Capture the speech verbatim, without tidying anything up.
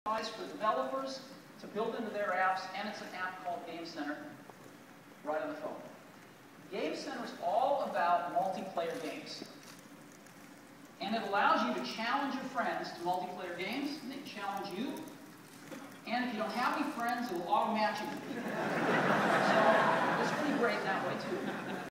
for developers to build into their apps, and it's an app called Game Center right on the phone. Game Center is all about multiplayer games. And it allows you to challenge your friends to multiplayer games, and they can challenge you. And if you don't have any friends, it will auto-match you with people. So it's pretty great that way, too.